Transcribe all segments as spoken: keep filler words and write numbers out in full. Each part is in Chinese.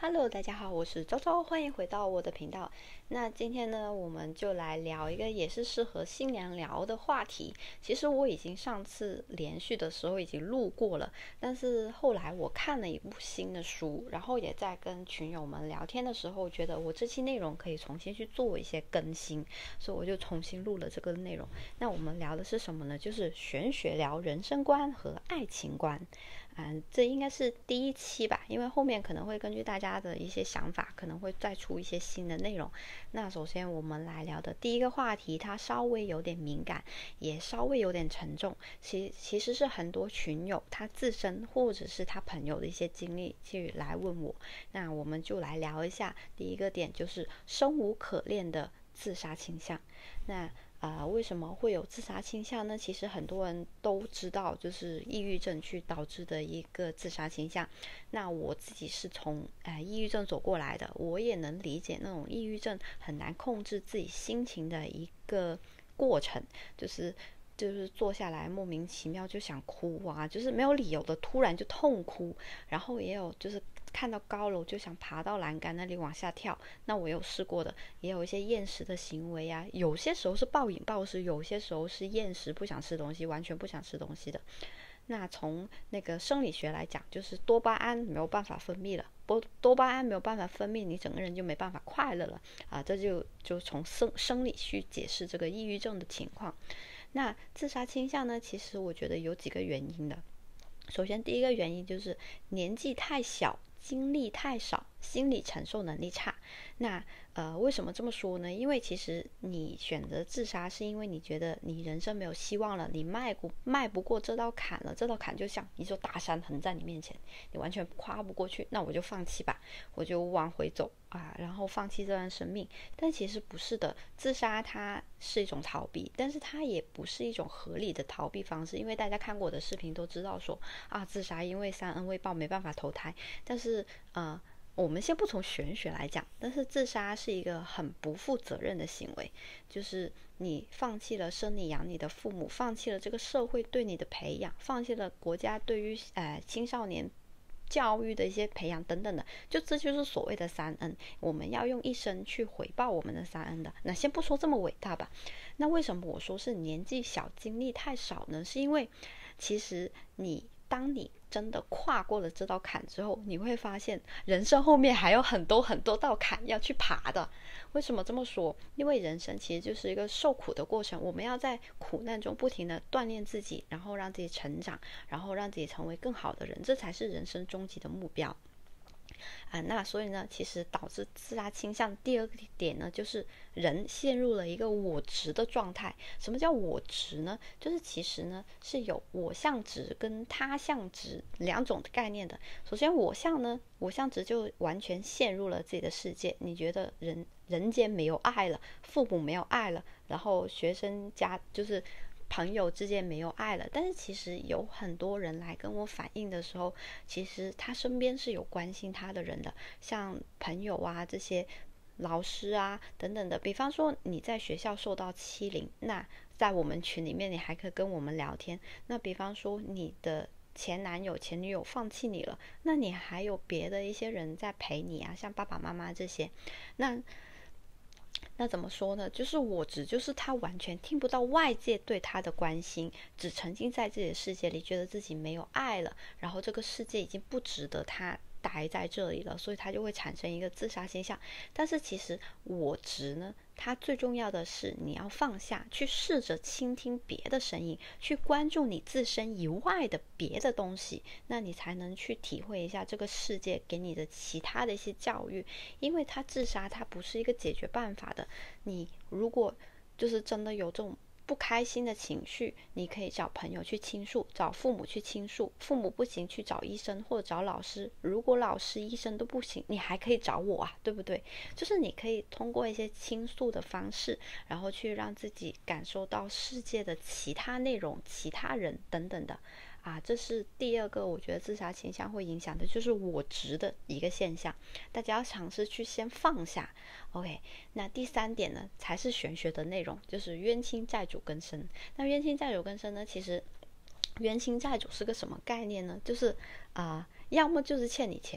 Hello，大家好，我是周周，欢迎回到我的频道。那今天呢，我们就来聊一个也是适合新娘聊的话题。其实我已经上次连续的时候已经录过了，但是后来我看了一部新的书，然后也在跟群友们聊天的时候，觉得我这期内容可以重新去做一些更新，所以我就重新录了这个内容。那我们聊的是什么呢？就是玄学聊人生观和爱情观。嗯，这应该是第一期吧，因为后面可能会根据大家的一些想法，可能会再出一些新的内容。那首先我们来聊的第一个话题，它稍微有点敏感，也稍微有点沉重。其其实是很多群友他自身或者是他朋友的一些经历去来问我。那我们就来聊一下第一个点，就是生无可恋的自杀倾向。那呃，为什么会有自杀倾向呢？其实很多人都知道，就是抑郁症去导致的一个自杀倾向。那我自己是从呃抑郁症走过来的，我也能理解那种抑郁症很难控制自己心情的一个过程，就是就是坐下来莫名其妙就想哭啊，就是没有理由的突然就痛哭，然后也有就是看到高楼就想爬到栏杆那里往下跳，那我有试过的，也有一些厌食的行为啊，有些时候是暴饮暴食，有些时候是厌食不想吃东西，完全不想吃东西的。那从那个生理学来讲，就是多巴胺没有办法分泌了，多多巴胺没有办法分泌，你整个人就没办法快乐了啊！这就就从生生理去解释这个抑郁症的情况。那自杀倾向呢，其实我觉得有几个原因的。首先第一个原因就是年纪太小，经历太少，心理承受能力差。那呃，为什么这么说呢？因为其实你选择自杀，是因为你觉得你人生没有希望了，你迈不迈不过这道坎了，这道坎就像一座大山横在你面前，你完全跨不过去，那我就放弃吧，我就往回走啊，然后放弃这段生命。但其实不是的，自杀它是一种逃避，但是它也不是一种合理的逃避方式，因为大家看过我的视频都知道说啊，自杀因为三恩未报没办法投胎，但是呃。我们先不从玄学来讲，但是自杀是一个很不负责任的行为，就是你放弃了生你养你的父母，放弃了这个社会对你的培养，放弃了国家对于呃青少年教育的一些培养等等的，就这就是所谓的三恩，我们要用一生去回报我们的三恩的。那先不说这么伟大吧，那为什么我说是年纪小经历太少呢？是因为其实你当你真的跨过了这道坎之后，你会发现人生后面还有很多很多道坎要去爬的。为什么这么说？因为人生其实就是一个受苦的过程，我们要在苦难中不停的锻炼自己，然后让自己成长，然后让自己成为更好的人，这才是人生终极的目标。啊，那所以呢，其实导致自杀倾向第二个点呢，就是人陷入了一个我执的状态。什么叫我执呢？就是其实呢是有我相执跟他相执两种概念的。首先我相呢，我相执就完全陷入了自己的世界，你觉得人人间没有爱了，父母没有爱了，然后学生家就是朋友之间没有爱了，但是其实有很多人来跟我反映的时候，其实他身边是有关心他的人的，像朋友啊这些老师啊等等的。比方说你在学校受到欺凌，那在我们群里面你还可以跟我们聊天。那比方说你的前男友前女友放弃你了，那你还有别的一些人在陪你啊，像爸爸妈妈这些。那那怎么说呢？就是我只就是他完全听不到外界对他的关心，只沉浸在自己的世界里，觉得自己没有爱了，然后这个世界已经不值得他待在这里了，所以他就会产生一个自杀现象。但是其实我执呢，它最重要的是你要放下，去试着倾听别的声音，去关注你自身以外的别的东西，那你才能去体会一下这个世界给你的其他的一些教育。因为他自杀，它不是一个解决办法的。你如果就是真的有这种不开心的情绪，你可以找朋友去倾诉，找父母去倾诉，父母不行去找医生或者找老师，如果老师医生都不行，你还可以找我啊，对不对？就是你可以通过一些倾诉的方式，然后去让自己感受到世界的其他内容、其他人等等的啊，这是第二个我觉得自杀倾向会影响的，就是我执的一个现象。大家要尝试去先放下。 OK， 那第三点呢才是玄学的内容，就是冤亲债主更深。那冤亲债主更深呢，其实冤亲债主是个什么概念呢？就是啊、呃，要么就是欠你钱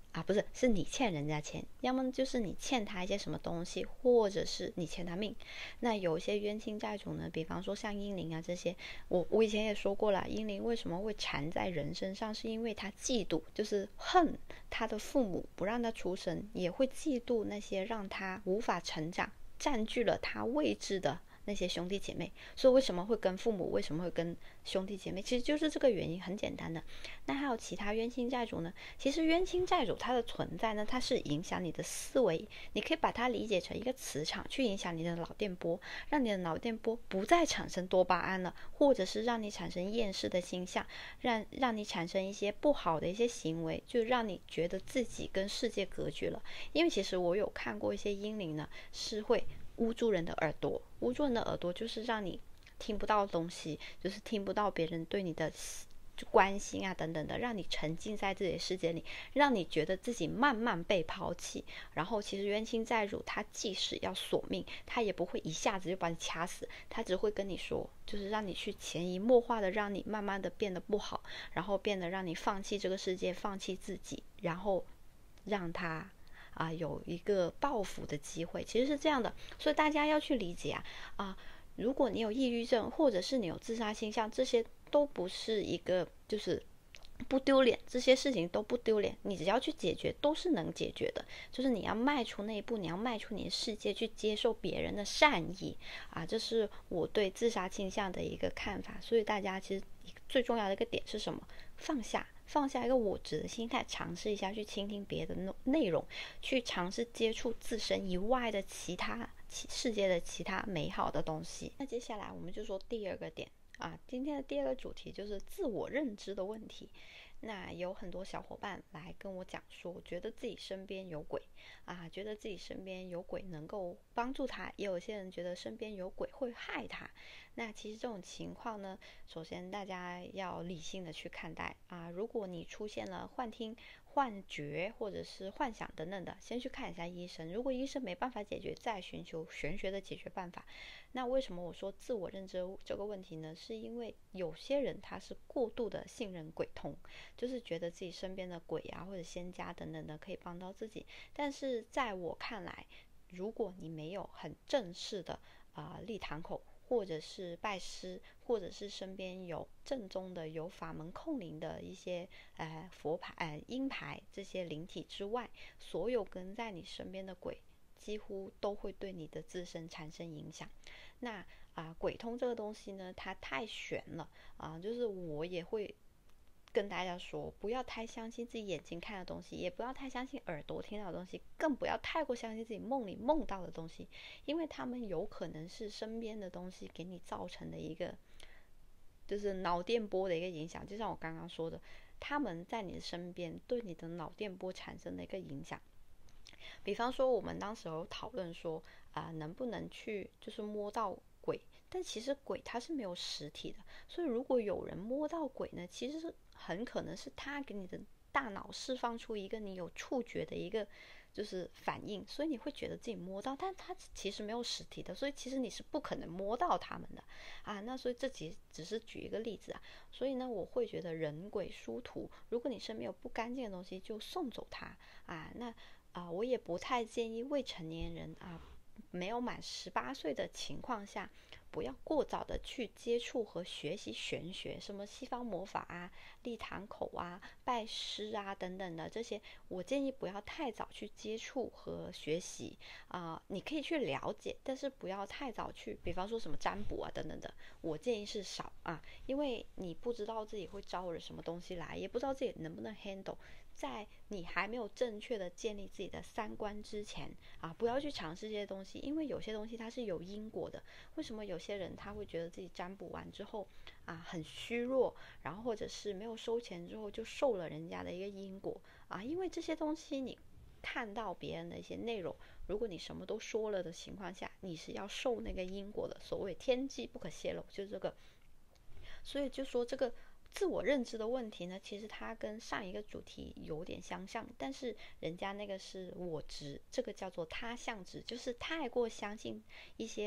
啊，不是，是你欠人家钱，要么就是你欠他一些什么东西，或者是你欠他命。那有一些冤亲债主呢，比方说像阴灵啊这些，我我以前也说过了，阴灵为什么会缠在人身上，是因为他嫉妒，就是恨他的父母不让他出生，也会嫉妒那些让他无法成长、占据了他位置的那些兄弟姐妹。所以为什么会跟父母，为什么会跟兄弟姐妹，其实就是这个原因，很简单的。那还有其他冤亲债主呢？其实冤亲债主它的存在呢，它是影响你的思维，你可以把它理解成一个磁场，去影响你的脑电波，让你的脑电波不再产生多巴胺了，或者是让你产生厌世的倾向，让让你产生一些不好的一些行为，就让你觉得自己跟世界隔绝了。因为其实我有看过一些阴灵呢，是会捂住人的耳朵，捂住人的耳朵就是让你听不到东西，就是听不到别人对你的关心啊等等的，让你沉浸在自己的世界里，让你觉得自己慢慢被抛弃。然后其实冤亲债主他即使要索命，他也不会一下子就把你掐死，他只会跟你说，就是让你去潜移默化的让你慢慢的变得不好，然后变得让你放弃这个世界，放弃自己，然后让他啊有一个报复的机会。其实是这样的，所以大家要去理解啊啊，如果你有抑郁症，或者是你有自杀倾向，这些都不是一个就是不丢脸，这些事情都不丢脸，你只要去解决都是能解决的。就是你要迈出那一步，你要迈出你的世界，去接受别人的善意啊，这是我对自杀倾向的一个看法。所以大家其实最重要的一个点是什么？放下放下一个我执的心态，尝试一下去倾听别的内容，去尝试接触自身以外的其他世界的其他美好的东西。那接下来我们就说第二个点啊，今天的第二个主题就是自我认知的问题。那有很多小伙伴来跟我讲说，觉得自己身边有鬼啊，觉得自己身边有鬼能够帮助他，也有些人觉得身边有鬼会害他。那其实这种情况呢，首先大家要理性的去看待啊。如果你出现了幻听、幻觉或者是幻想等等的，先去看一下医生。如果医生没办法解决，再寻求玄学的解决办法。那为什么我说自我认知这个问题呢？是因为有些人他是过度的信任鬼通，就是觉得自己身边的鬼啊或者仙家等等的可以帮到自己。但是在我看来，如果你没有很正式的啊、呃、立堂口，或者是拜师，或者是身边有正宗的有法门控灵的一些呃佛牌、呃阴牌这些灵体之外，所有跟在你身边的鬼几乎都会对你的自身产生影响。那啊、呃，鬼通这个东西呢，它太玄了啊、呃，就是我也会跟大家说，不要太相信自己眼睛看的东西，也不要太相信耳朵听到的东西，更不要太过相信自己梦里梦到的东西，因为他们有可能是身边的东西给你造成的一个就是脑电波的一个影响。就像我刚刚说的，他们在你的身边对你的脑电波产生的一个影响。比方说我们当时有讨论说啊、呃，能不能去就是摸到鬼，但其实鬼它是没有实体的，所以如果有人摸到鬼呢，其实是很可能是他给你的大脑释放出一个你有触觉的一个就是反应，所以你会觉得自己摸到，但它其实没有实体的，所以其实你是不可能摸到他们的啊。那所以这只只是举一个例子啊，所以呢，我会觉得人鬼殊途，如果你身边有不干净的东西，就送走它啊。那啊，我也不太建议未成年人啊，没有满十八岁的情况下，不要过早的去接触和学习玄学，什么西方魔法啊、立堂口啊、拜师啊等等的这些，我建议不要太早去接触和学习啊、呃。你可以去了解，但是不要太早去，比方说什么占卜啊等等的，我建议是少啊，因为你不知道自己会招惹什么东西来，也不知道自己能不能 handle。在你还没有正确的建立自己的三观之前啊，不要去尝试这些东西，因为有些东西它是有因果的。为什么有些人他会觉得自己占卜完之后啊很虚弱，然后或者是没有收钱之后就受了人家的一个因果啊？因为这些东西你看到别人的一些内容，如果你什么都说了的情况下，你是要受那个因果的。所谓天机不可泄露，就是这个。所以就说这个自我认知的问题呢，其实它跟上一个主题有点相像，但是人家那个是我执，这个叫做他相执，就是太过相信一些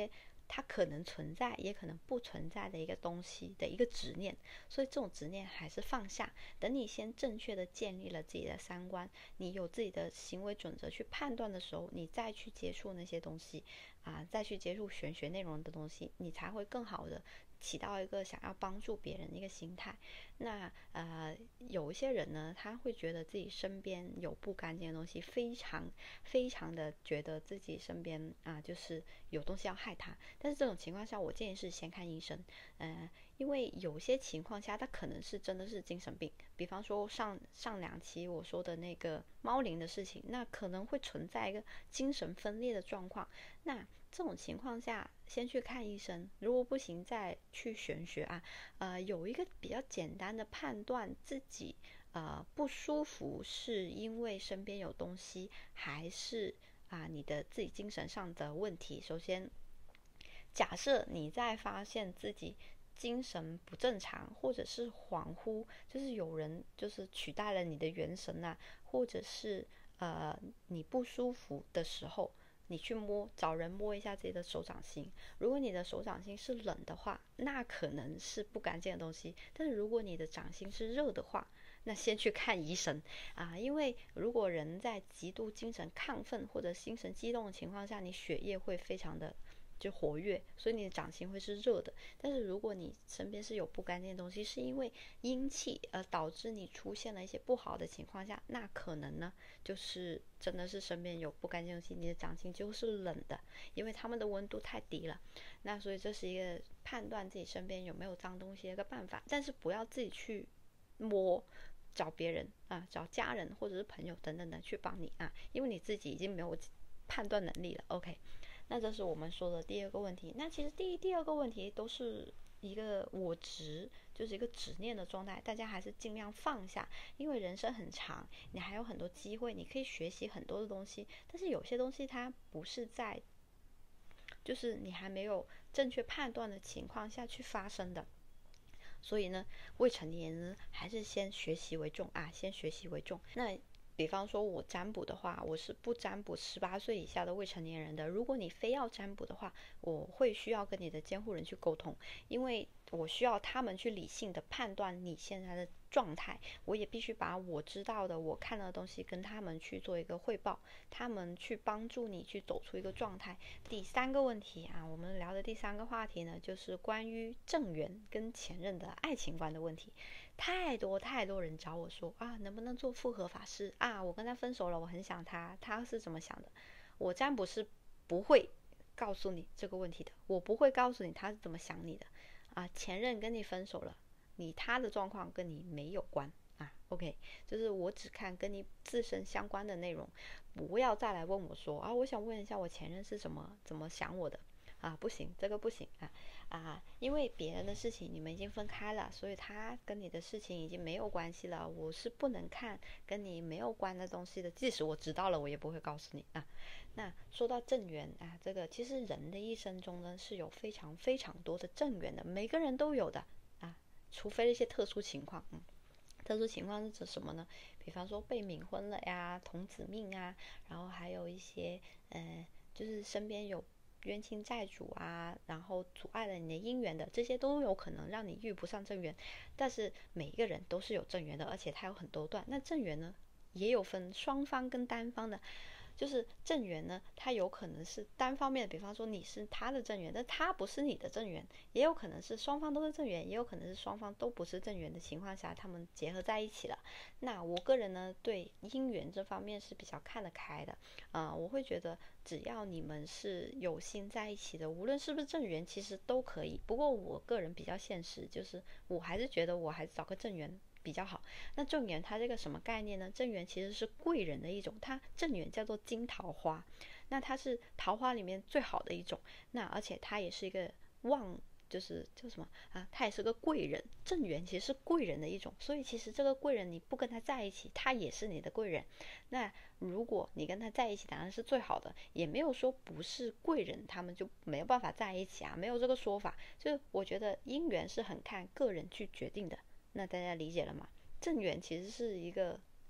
它可能存在也可能不存在的一个东西的一个执念，所以这种执念还是放下。等你先正确的建立了自己的三观，你有自己的行为准则去判断的时候，你再去接触那些东西啊，再去接触玄学内容的东西，你才会更好的起到一个想要帮助别人的一个心态。那呃，有一些人呢，他会觉得自己身边有不干净的东西，非常非常的觉得自己身边啊，就是有东西要害他。但是这种情况下，我建议是先看医生，呃，因为有些情况下，他可能是真的是精神病，比方说上上两期我说的那个猫灵的事情，那可能会存在一个精神分裂的状况。那这种情况下，先去看医生，如果不行再去玄学啊。呃，有一个比较简单的判断自己呃不舒服是因为身边有东西，还是啊、呃、你的自己精神上的问题。首先，假设你在发现自己精神不正常，或者是恍惚，就是有人就是取代了你的元神啊，或者是呃你不舒服的时候，你去摸，找人摸一下自己的手掌心。如果你的手掌心是冷的话，那可能是不干净的东西。但是如果你的掌心是热的话，那先去看医生啊，因为如果人在极度精神亢奋或者精神激动的情况下，你血液会非常的就活跃，所以你的掌心会是热的。但是如果你身边是有不干净的东西，是因为阴气而导致你出现了一些不好的情况下，那可能呢就是真的是身边有不干净的东西，你的掌心就是冷的，因为它们的温度太低了。那所以这是一个判断自己身边有没有脏东西的一个办法，但是不要自己去摸，找别人啊，找家人或者是朋友等等的去帮你啊，因为你自己已经没有判断能力了。 OK， 那这是我们说的第二个问题。那其实第一第二个问题都是一个我执，就是一个执念的状态，大家还是尽量放下，因为人生很长，你还有很多机会，你可以学习很多的东西，但是有些东西它不是在就是你还没有正确判断的情况下去发生的。所以呢，未成年人还是先学习为重啊，先学习为重。那比方说我占卜的话，我是不占卜十八岁以下的未成年人的。如果你非要占卜的话，我会需要跟你的监护人去沟通，因为我需要他们去理性的判断你现在的状态，我也必须把我知道的我看到的东西跟他们去做一个汇报，他们去帮助你去走出一个状态。第三个问题啊，我们聊的第三个话题呢，就是关于正缘跟前任的爱情观的问题。太多太多人找我说啊，能不能做复合法师啊？我跟他分手了，我很想他，他是怎么想的？我占卜是不会告诉你这个问题的，我不会告诉你他是怎么想你的啊。前任跟你分手了，你他的状况跟你没有关啊。OK， 就是我只看跟你自身相关的内容，不要再来问我说啊，我想问一下我前任是怎么怎么想我的。啊，不行，这个不行啊啊！因为别人的事情你们已经分开了，所以他跟你的事情已经没有关系了。我是不能看跟你没有关的东西的，即使我知道了，我也不会告诉你啊。那说到正缘啊，这个其实人的一生中呢是有非常非常多的正缘的，每个人都有的啊，除非一些特殊情况，嗯。特殊情况是指什么呢？比方说被冥婚了呀，童子命啊，然后还有一些呃，就是身边有冤亲债主啊，然后阻碍了你的姻缘的，这些都有可能让你遇不上正缘。但是每一个人都是有正缘的，而且它有很多段。那正缘呢，也有分双方跟单方的。就是正缘呢，它有可能是单方面的，比方说你是他的正缘，但他不是你的正缘，也有可能是双方都是正缘，也有可能是双方都不是正缘的情况下，他们结合在一起了。那我个人呢，对姻缘这方面是比较看得开的，呃，我会觉得只要你们是有心在一起的，无论是不是正缘，其实都可以。不过我个人比较现实，就是我还是觉得我还是找个正缘比较好。那正缘它这个什么概念呢？正缘其实是贵人的一种，它正缘叫做金桃花，那它是桃花里面最好的一种，那而且它也是一个旺，就是叫什么啊？他也是个贵人，正缘其实是贵人的一种，所以其实这个贵人你不跟他在一起，他也是你的贵人。那如果你跟他在一起，当然是最好的，也没有说不是贵人他们就没有办法在一起啊，没有这个说法。就我觉得姻缘是很看个人去决定的。那大家理解了吗？正缘其实是一个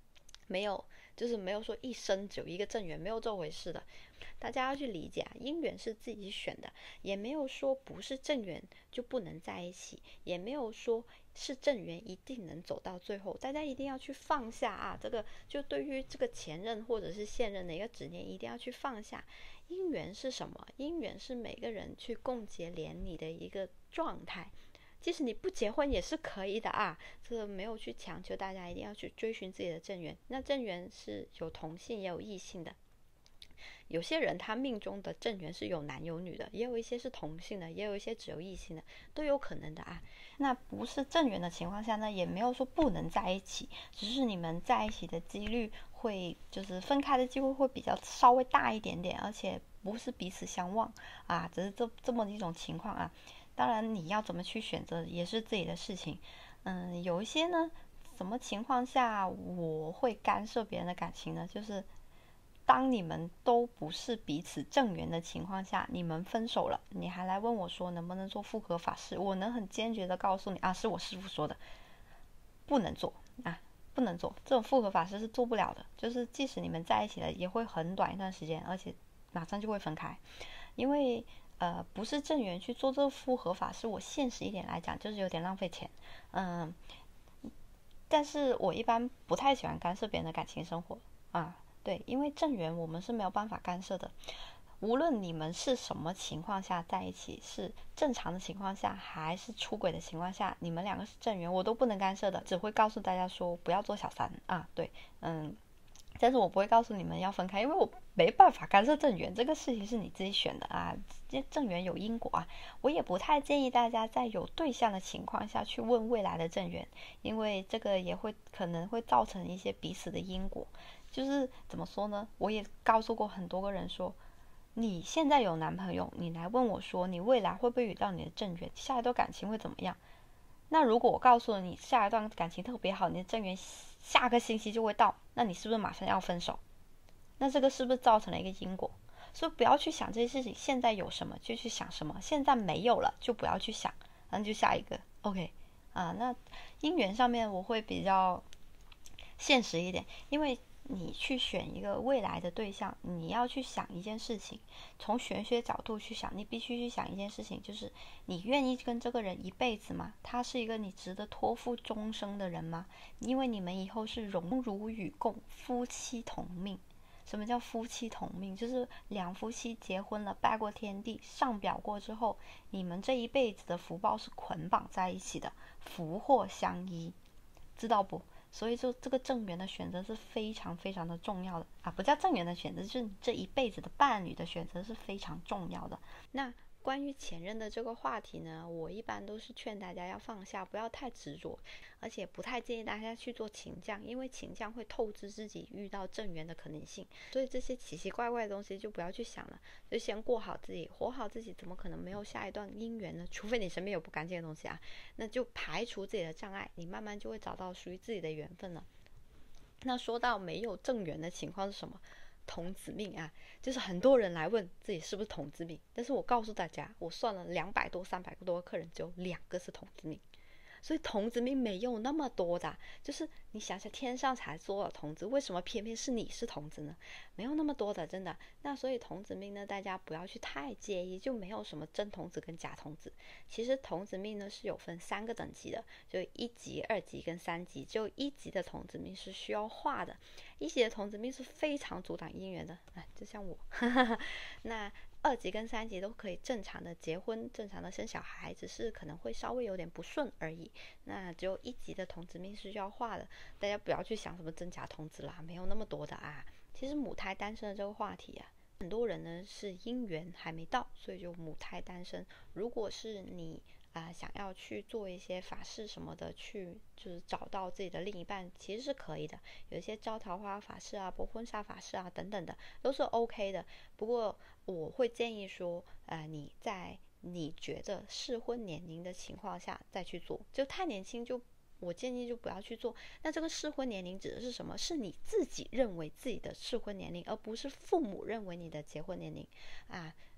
没有，就是没有说一生只有一个正缘，没有这回事的。大家要去理解啊，姻缘是自己选的，也没有说不是正缘就不能在一起，也没有说是正缘一定能走到最后。大家一定要去放下啊，这个就对于这个前任或者是现任的一个执念，一定要去放下。姻缘是什么？姻缘是每个人去共结连理的一个状态。即使你不结婚也是可以的啊，这个没有去强求大家一定要去追寻自己的正缘。那正缘是有同性也有异性的，有些人他命中的正缘是有男有女的，也有一些是同性的，也有一些只有异性的，都有可能的啊。那不是正缘的情况下呢，也没有说不能在一起，只是你们在一起的几率会就是分开的机会会比较稍微大一点点，而且不是彼此相望啊，只是这这么一种情况啊。当然你要怎么去选择也是自己的事情。嗯，有一些呢，什么情况下我会干涉别人的感情呢？就是当你们都不是彼此正缘的情况下，你们分手了，你还来问我说能不能做复合法事，我能很坚决的告诉你啊，是我师父说的，不能做啊，不能做，这种复合法事是做不了的。就是即使你们在一起了，也会很短一段时间，而且马上就会分开，因为呃，不是正缘去做这个复合法事，我现实一点来讲，就是有点浪费钱。嗯，但是我一般不太喜欢干涉别人的感情生活啊，对，因为正缘我们是没有办法干涉的。无论你们是什么情况下在一起，是正常的情况下还是出轨的情况下，你们两个是正缘，我都不能干涉的，只会告诉大家说不要做小三啊，对，嗯。但是我不会告诉你们要分开，因为我没办法干涉正缘，这个事情是你自己选的啊，正缘有因果啊。我也不太建议大家在有对象的情况下去问未来的正缘，因为这个也会可能会造成一些彼此的因果。就是怎么说呢？我也告诉过很多个人说，你现在有男朋友，你来问我说你未来会不会遇到你的正缘，下一段感情会怎么样？那如果我告诉了你下一段感情特别好，你的正缘下个星期就会到，那你是不是马上要分手？那这个是不是造成了一个因果？所以不要去想这些事情，现在有什么就去想什么，现在没有了就不要去想，然后就下一个 OK 啊。那姻缘上面我会比较现实一点，因为你去选一个未来的对象，你要去想一件事情，从玄学角度去想，你必须去想一件事情，就是你愿意跟这个人一辈子吗？他是一个你值得托付终生的人吗？因为你们以后是荣辱与共，夫妻同命。什么叫夫妻同命？就是两夫妻结婚了，拜过天地，上表过之后，你们这一辈子的福报是捆绑在一起的，福祸相依，知道不？所以就这个正缘的选择是非常非常的重要的啊，不叫正缘的选择，就是你这一辈子的伴侣的选择是非常重要的。那关于前任的这个话题呢，我一般都是劝大家要放下，不要太执着，而且不太建议大家去做情降，因为情降会透支自己遇到正缘的可能性，所以这些奇奇怪怪的东西就不要去想了，就先过好自己，活好自己，怎么可能没有下一段姻缘呢？除非你身边有不干净的东西啊，那就排除自己的障碍，你慢慢就会找到属于自己的缘分了。那说到没有正缘的情况是什么？童子命啊，就是很多人来问自己是不是童子命，但是我告诉大家，我算了两百多、三百多个客人，只有两个是童子命。所以童子命没有那么多的，就是你想想天上才做了童子，为什么偏偏是你是童子呢？没有那么多的，真的。那所以童子命呢，大家不要去太介意，就没有什么真童子跟假童子。其实童子命呢是有分三个等级的，就一级、二级跟三级。就一级的童子命是需要画的，一级的童子命是非常阻挡姻缘的，哎，就像我。那二级跟三级都可以正常的结婚，正常的生小孩，只是可能会稍微有点不顺而已。那只有一级的童子命是需要画的，大家不要去想什么真假童子啦，没有那么多的啊。其实母胎单身的这个话题啊，很多人呢是姻缘还没到，所以就母胎单身。如果是你啊、呃，想要去做一些法事什么的，去就是找到自己的另一半，其实是可以的。有一些招桃花法事啊、博婚纱法事啊等等的，都是 OK 的。不过我会建议说，呃，你在你觉得适婚年龄的情况下再去做，就太年轻就。我建议就不要去做。那这个适婚年龄指的是什么？是你自己认为自己的适婚年龄，而不是父母认为你的结婚年龄啊。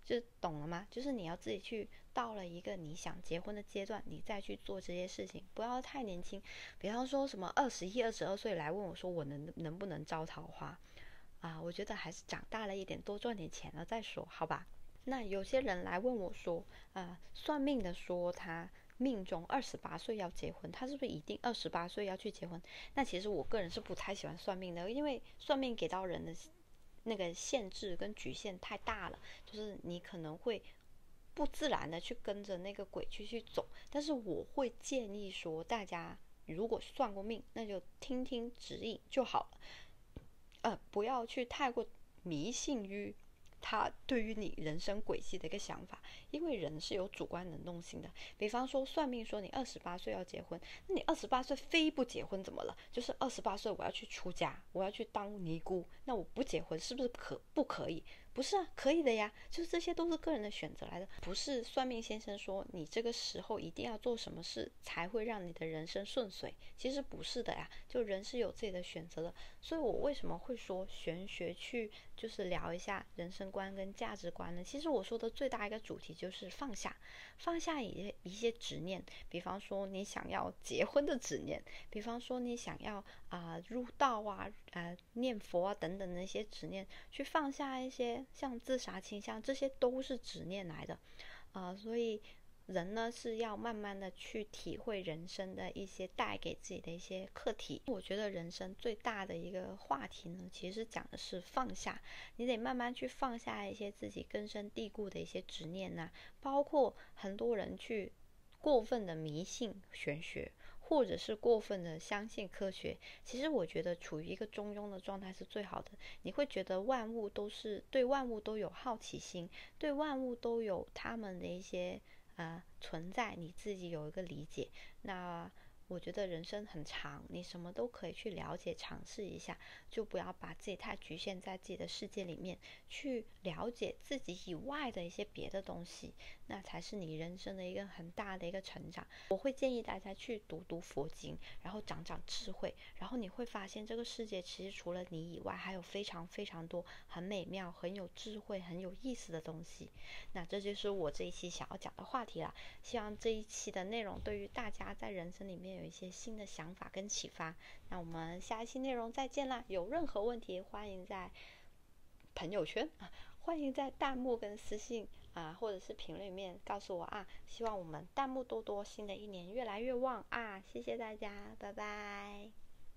就懂了吗？就是你要自己去到了一个你想结婚的阶段，你再去做这些事情，不要太年轻。比方说什么二十一、二十二岁来问我说我能能不能招桃花啊？我觉得还是长大了一点，多赚点钱了再说，好吧？那有些人来问我说，啊，算命的说他命中二十八岁要结婚，他是不是一定二十八岁要去结婚？那其实我个人是不太喜欢算命的，因为算命给到人的那个限制跟局限太大了，就是你可能会不自然的去跟着那个轨迹去走。但是我会建议说，大家如果算过命，那就听听指引就好了，呃，不要去太过迷信于他对于你人生轨迹的一个想法，因为人是有主观能动性的。比方说算命说你二十八岁要结婚，那你二十八岁非不结婚怎么了？就是二十八岁我要去出家，我要去当尼姑，那我不结婚是不是可不可以？不是啊，可以的呀，就是这些都是个人的选择来的，不是算命先生说你这个时候一定要做什么事才会让你的人生顺遂，其实不是的呀，就人是有自己的选择的。所以我为什么会说玄学去就是聊一下人生观跟价值观呢？其实我说的最大一个主题就是放下，放下一些一些执念，比方说你想要结婚的执念，比方说你想要啊、呃、入道啊、呃念佛啊等等的一些执念，去放下一些像自杀倾向，这些都是执念来的，呃，所以人呢是要慢慢的去体会人生的一些带给自己的一些课题。我觉得人生最大的一个话题呢，其实讲的是放下，你得慢慢去放下一些自己根深蒂固的一些执念呐、啊，包括很多人去过分的迷信玄学，或者是过分的相信科学，其实我觉得处于一个中庸的状态是最好的。你会觉得万物都是对万物都有好奇心，对万物都有他们的一些呃存在，你自己有一个理解。那我觉得人生很长，你什么都可以去了解尝试一下，就不要把自己太局限在自己的世界里面，去了解自己以外的一些别的东西，那才是你人生的一个很大的一个成长。我会建议大家去读读佛经，然后长长智慧，然后你会发现这个世界其实除了你以外，还有非常非常多很美妙、很有智慧、很有意思的东西。那这就是我这一期想要讲的话题啦，希望这一期的内容对于大家在人生里面有一些新的想法跟启发。那我们下一期内容再见啦！有任何问题欢迎在朋友圈啊，欢迎在弹幕跟私信啊，或者是评论里面告诉我啊。希望我们弹幕多多，新的一年越来越旺啊！谢谢大家，拜拜。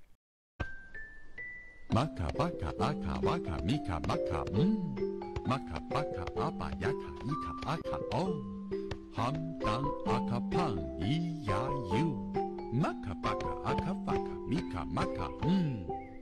Maka baka aka waka mika maka mm. Maka baka aba yaka ika aka oh. Ham dang aka pang i ya you. Maka baka aka waka mika maka mm.